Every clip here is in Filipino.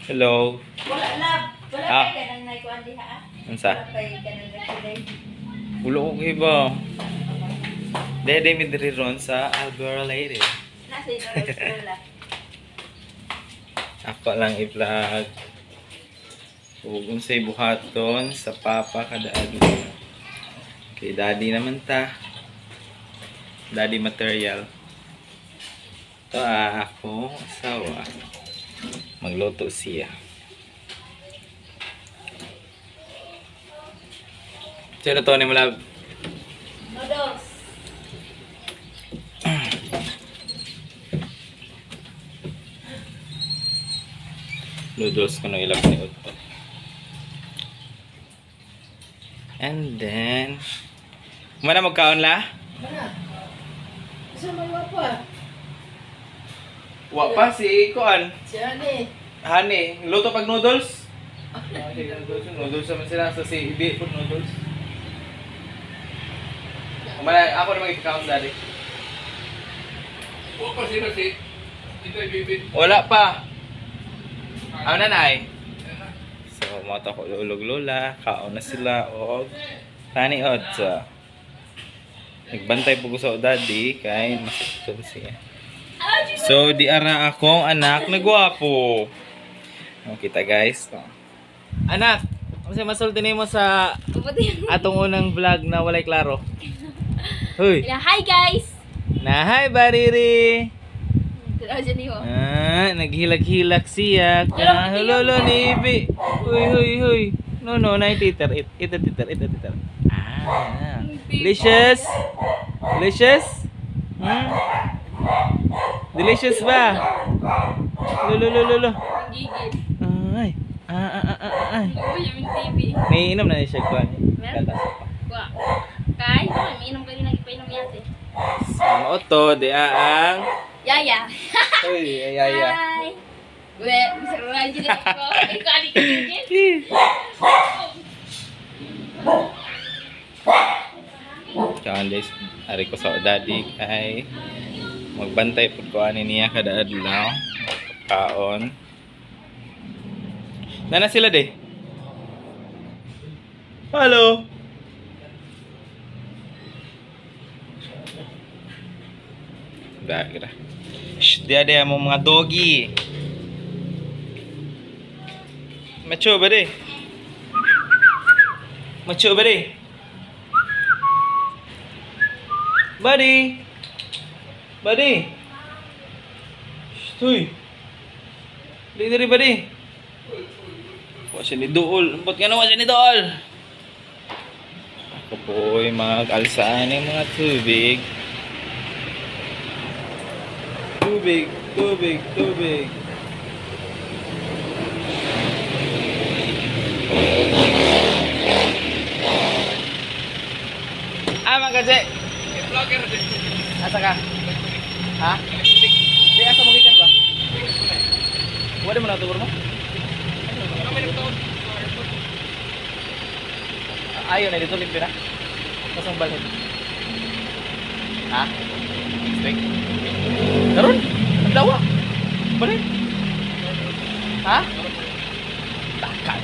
Hello. Wala lab. Wala Ah. kay kanang naikuan diha. Unsa? Wala kay kanang nagkulay. Ulo ko iba. Dede mi diri ron sa Albert Lady. Nasa ito wala. Ako lang i-vlog. Ug unsay buhaton sa papa kada adlaw. Kay daddy naman ta. Daddy material. Ito akong asawa. Magluto siya. Sino to ni mo lab? Noodles. Noodles ko na ilag ni Otto. And then mana magkaon la? Mana? Isa may wapa. Wa pa si kuan. Si Ani. Hani, luto pag noodles? Noodles naman sila sa si Ibi food noodles. Kumana, ako naman i-count daddy. Wa pa sila si Ito ibibit. Wala pa. Ang nanay. So, mata ko lulog lola, kaon na sila og tani otsa. Nagbantay po ko sa daddy kay masaktan siya. So, di ara akong anak na gwapo. Kita guys. Anak, kasi masulti nimo sa atong unang vlog na walay klaro. Hoy. Hi guys. Na hi bariri. Aja niyo. Naghilag-hilag siya. Hello ni Ibi. Huy. No, na titer. Ito titer. Delicious. Delicious ba? Lolo. Gigil. Ay. Uy, yung TV. Naiinom na siya ko. Meron? Wa. Kay, minum ka rin nagipainom yate. Sa oto, di ang Yaya. Uy, ayaya. Hi. We, bisa lang dito ko. Ikaw ali ka gigil. Kaon guys, ari ko sa daddy kay magbantay pud ko ani niya kada adlaw. Kaon. Nana sila de. Hello. Dagra. Shh, dia ada mo mga doggy. Macho ba de? Macho ba de? Buddy. Stoy. Dili buddy. Wa siya ni Dool. Ba't nga naman siya ni Dool? Ako po'y mag-alsaan ng mga tubig. Tubig. Mang kasi. Vlogger din. Asa ka? Ha? Di asa mo gikan ba? Wala mo na tubor mo? Kami nagtuon. Ayaw na dito limpyo na. Pasang balhin. Ha? Steak? Karon? Ang dawa? Balhin? Ha? Takal.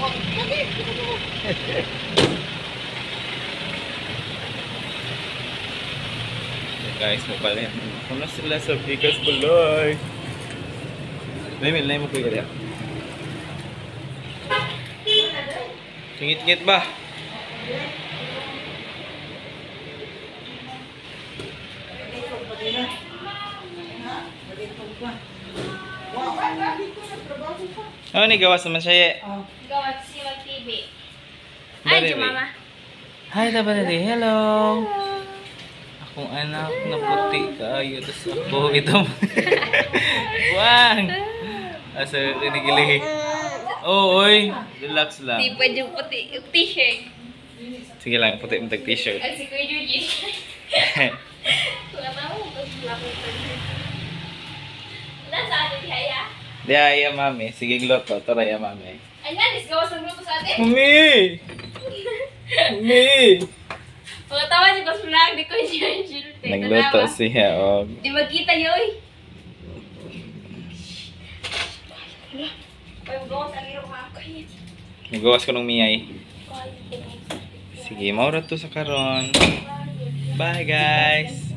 Guys, mabalik. Kung na sila sa Bigas Buloy. May mo kuya rin. Tingit-ngit ba? Ano ni gawas naman siya? Gawat si Mag TV. Ay, si Mama. Hi, Tabarili. Hello. Akong anak na puti kayo. Tapos ako ito. Wang! Asa kinigilihi. Oh, oy. Relax lang. Di pa yung puti. Yung t-shirt. Sige lang, puti mong t-shirt. Ay, si Kuya Juji. Wala tao. Nasa atin kaya? Di ay, mami. Sige, loto. Tara, mami. Ay, nanis. Gawas ng grupo sa atin. Mami! Mami! Mga tawa niyo pas vlog. Di ko yung Nagluto siya, oh. Di magkita yoy. Magawas ko ng miyay. Sige, maura to sa karon. Bye guys.